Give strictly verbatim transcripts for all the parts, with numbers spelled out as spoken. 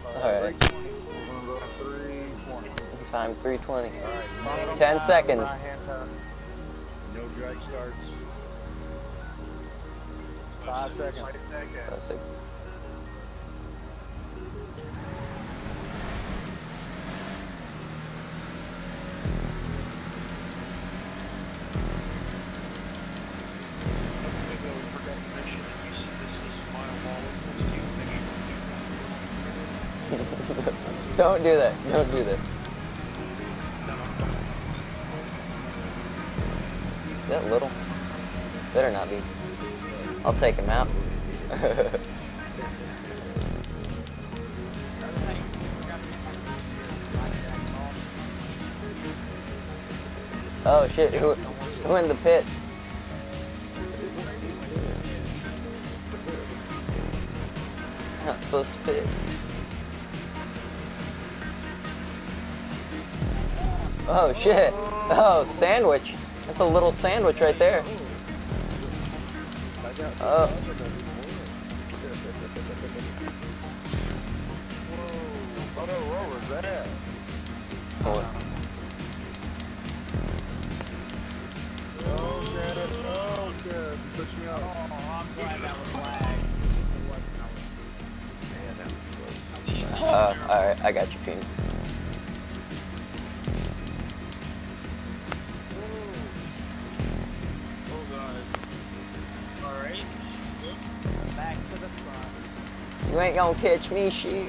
Alright. Time three twenty. Right. ten seconds. No drag starts. Five seconds. Five seconds. Don't do that. Don't do that. Is that little? Better not be. I'll take him out. Oh shit, who, who in the pit? Not supposed to pit. Oh shit. Oh, sandwich. That's a little sandwich right there. Oh. What was that? Oh. Oh, shit. Oh, shit. Push me out. Oh, I'm glad that was lag. Uh, alright, I got you, Peen. Back to the front. You ain't gonna catch me, shit.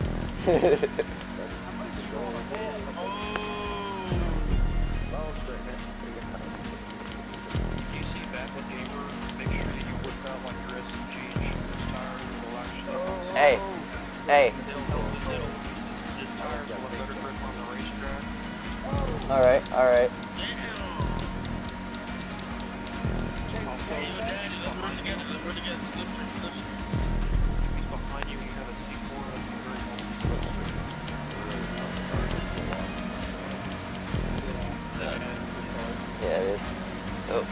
Hey, hey. Alright, alright. Yeah, it is. Oh.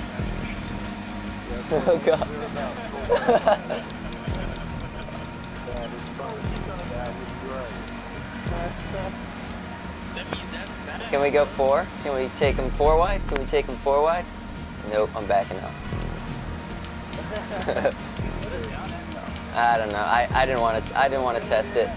Oh god. Can we go four? Can we take him four wide? Can we take him four wide? Nope, I'm backing up. I don't know. I, I didn't want to. I didn't want to test it.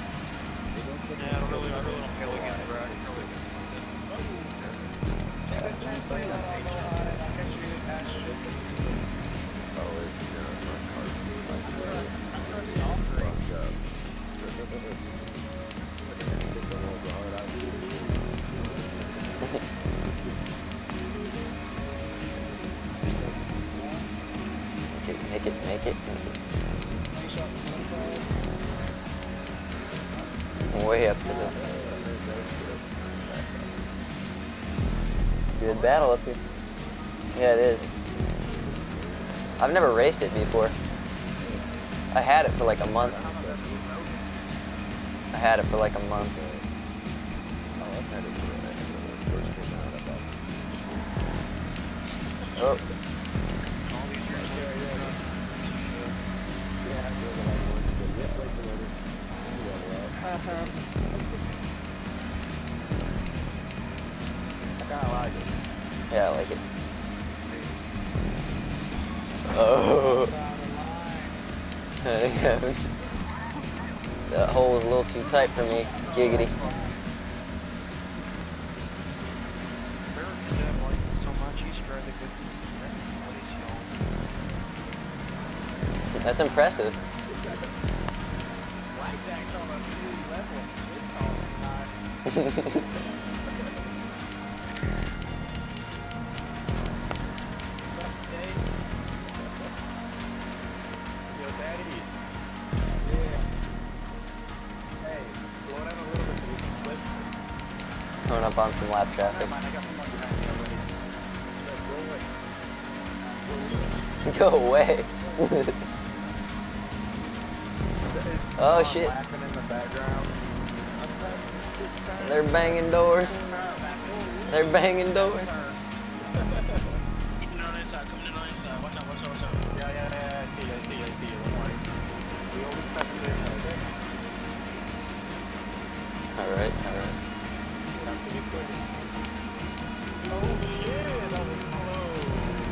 Make it, make it. I'm way up to the good battle up here. Yeah, it is. I've never raced it before. I had it for like a month. I had it for like a month. Oh. I kinda like it. Yeah, I like it. Oh. That hole is a little too tight for me. Giggity. That's impressive. Blackjack's on a new level. Yo, Daddy. Yeah. Hey, slow down a little bit so we can flip. Coming up on some lap traffic. I got some money behind me already. Go away. Oh shit. Laughing in the background. They're banging doors. They're banging doors. Keeping on inside, coming in on inside. Watch out, watch out, watch out. Yeah, yeah, yeah, I see you, I see you, I see you. Don't worry. We always have to do Alright, alright. Oh shit, that was close.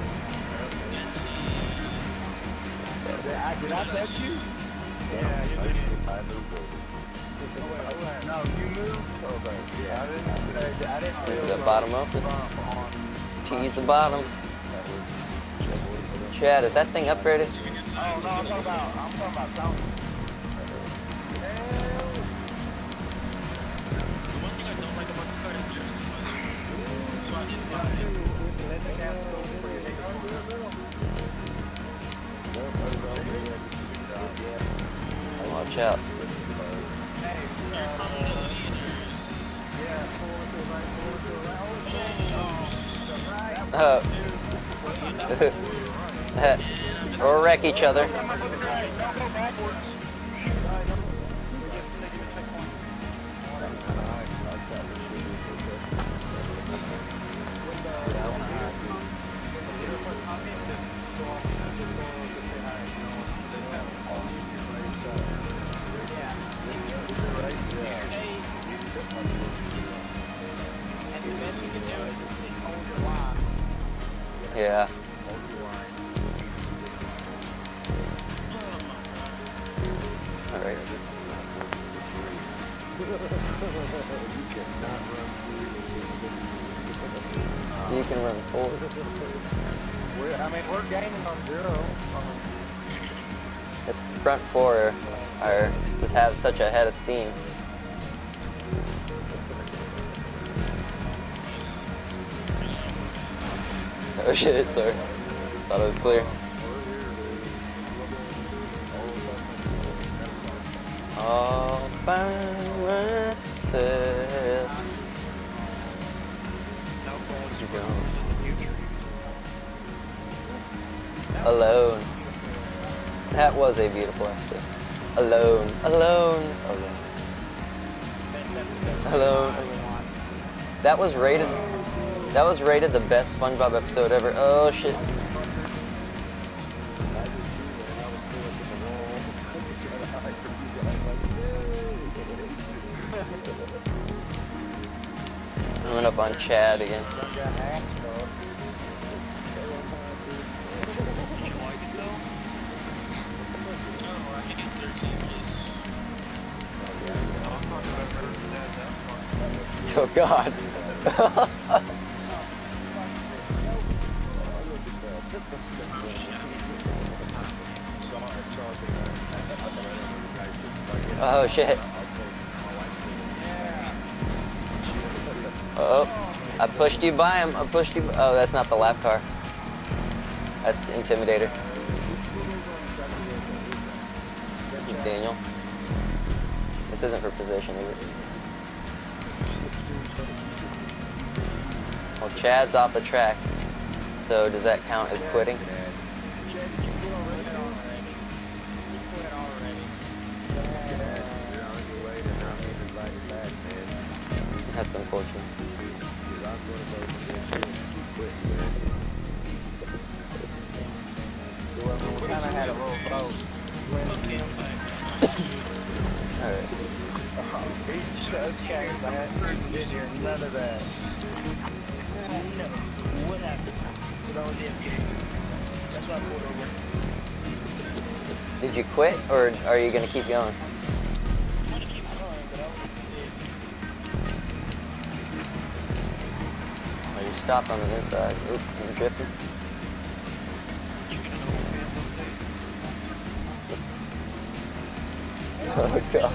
Did I, did I touch you? Yeah, you did. I moved over. Oh, wait, wait, no, you moved? Okay. Yeah, I didn't, I didn't feel the like bottom open. on Tease the bottom. Chad, is that thing upgraded? Oh, no, I'm talking about, I'm talking about Tony. One thing I don't like about the car is just so I didn't buy Let the gas go for your nigga. Watch out. Hey, uh, yeah, pull to the right, pull to the right. Oh, shit. Oh. Or wreck each other. Don't go backwards. Yeah. Alright. You can run forward. We're, I mean, we're gaining on zero. The front four are just have such a head of steam. Oh shit, sorry. Thought it was clear. All by myself. Alone. That was a beautiful episode. Alone. Alone. Alone. Alone. That was rated. That was rated the best SpongeBob episode ever. Oh shit. I went up on Chad again. Oh god. Oh shit. Oh, I pushed you by him. I pushed you. Oh, that's not the lap car. That's the intimidator. Daniel. This isn't for position, is it? Well, Chad's off the track. So does that count as quitting? That's unfortunate. We kind of had a little boat. Alright. He just came back. Didn't hear none of that. No. What happened? That was the M K. That's why I pulled over. Did you quit, or are you going to keep going? I'm gonna keep going, but I was Oh, you stopped on the inside. Oops, you're drifting. Oh god.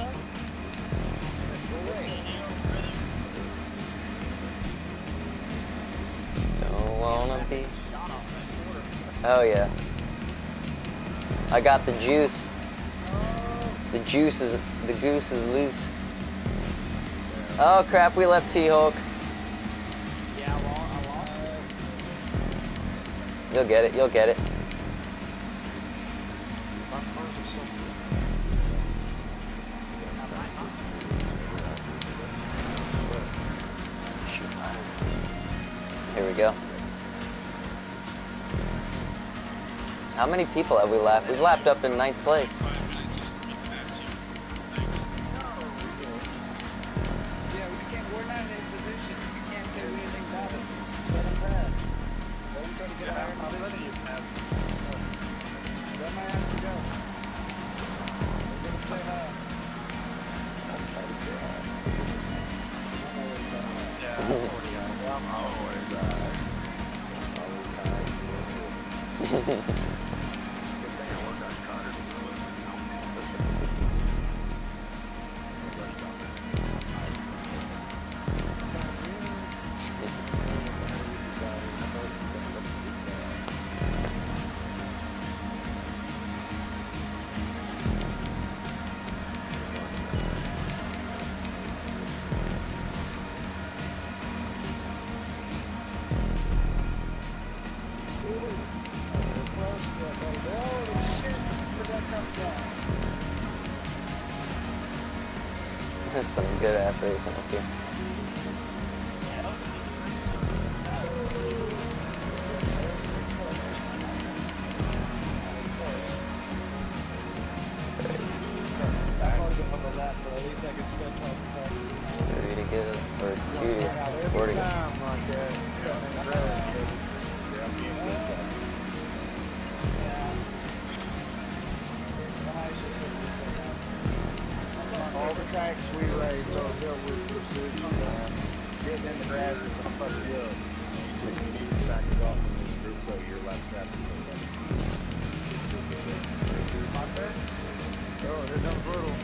Don't wanna be. Oh yeah. I got the juice. The juice is, the goose is loose. Oh crap, we left T-Hulk. Yeah, I lost. I lost. You'll get it, you'll get it. Here we go. How many people have we lapped? We've lapped up in ninth place. There's some good ass racing up here. Three to get, or two to, four to get. All the tracks we race are built with precision, man. Getting in the grass is gonna fuck you up. You need to back it off and move through so your left traffic goes up. My turn? Oh, they're done brutal.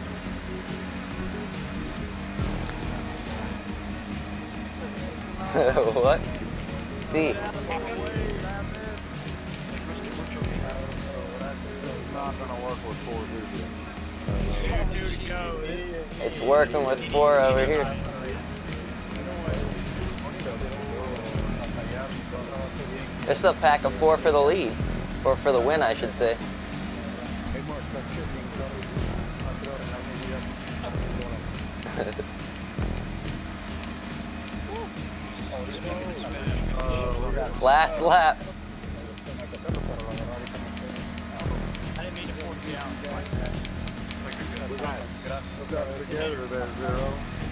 What? See. Not gonna work with four dudes. It's working with four over here. It's a pack of four for the lead. Or for the win, I should say. Last lap. I didn't mean to force you out like that. We got it. We got it together there, Zero.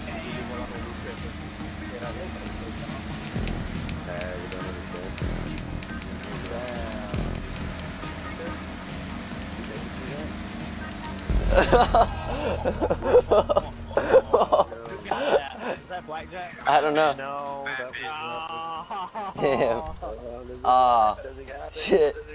Is that blackjack? I don't know. No, that was Damn. Ah, shit.